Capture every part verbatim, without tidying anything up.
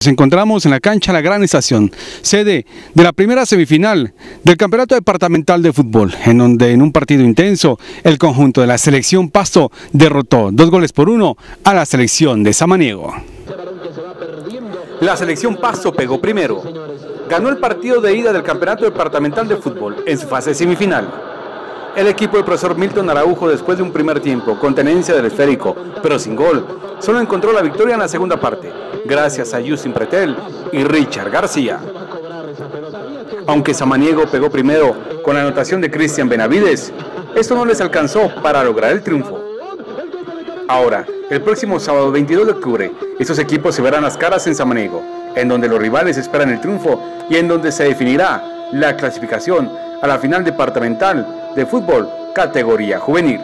Nos encontramos en la cancha La Gran Estación, sede de la primera semifinal del Campeonato Departamental de Fútbol, en donde en un partido intenso el conjunto de la selección Pasto derrotó dos goles por uno a la selección de Samaniego. La selección Pasto pegó primero, ganó el partido de ida del Campeonato Departamental de Fútbol en su fase semifinal. El equipo del profesor Milton Araujo, después de un primer tiempo con tenencia del esférico, pero sin gol, solo encontró la victoria en la segunda parte, gracias a Justin Pretel y Richard García. Aunque Samaniego pegó primero con la anotación de Cristian Benavides, esto no les alcanzó para lograr el triunfo. Ahora, el próximo sábado veintidós de octubre, estos equipos se verán las caras en Samaniego, en donde los rivales esperan el triunfo y en donde se definirá la clasificación a la final departamental de fútbol categoría juvenil.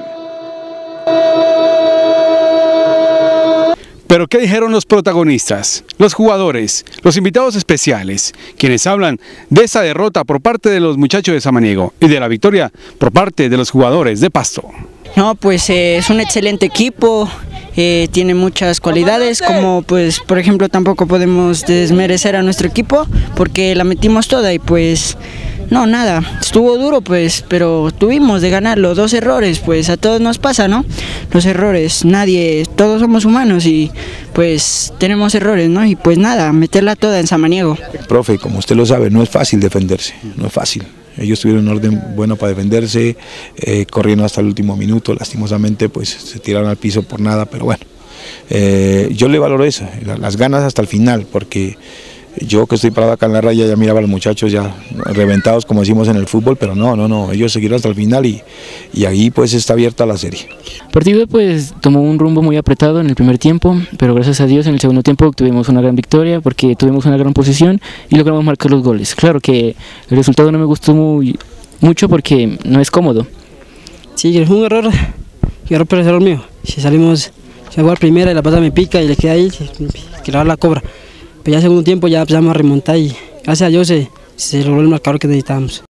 Pero ¿qué dijeron los protagonistas, los jugadores, los invitados especiales, quienes hablan de esa derrota por parte de los muchachos de Samaniego y de la victoria por parte de los jugadores de Pasto? No, pues eh, es un excelente equipo, eh, tiene muchas cualidades, como pues por ejemplo tampoco podemos desmerecer a nuestro equipo porque la metimos toda y pues no, nada, estuvo duro pues, pero tuvimos de ganarlo, dos errores, pues a todos nos pasa, ¿no? Los errores, nadie, todos somos humanos y pues tenemos errores, ¿no? Y pues nada, meterla toda en Samaniego. Profe, como usted lo sabe, no es fácil defenderse, no es fácil. Ellos tuvieron un orden bueno para defenderse, eh, corriendo hasta el último minuto, lastimosamente pues se tiraron al piso por nada, pero bueno, eh, yo le valoro eso, las ganas hasta el final, porque yo que estoy parado acá en la raya ya miraba a los muchachos ya reventados como decimos en el fútbol, pero no, no, no, ellos siguieron hasta el final y, y ahí pues está abierta la serie. El partido pues tomó un rumbo muy apretado en el primer tiempo, pero gracias a Dios en el segundo tiempo tuvimos una gran victoria porque tuvimos una gran posición y logramos marcar los goles. Claro que el resultado no me gustó muy, mucho porque no es cómodo. Sí, es un error, y error pero es error mío. Si salimos, si hago la primera y la pasa me pica y le queda ahí, que la cobra. Pero ya en segundo tiempo ya empezamos a remontar y gracias a Dios se, se logró el marcador que necesitábamos.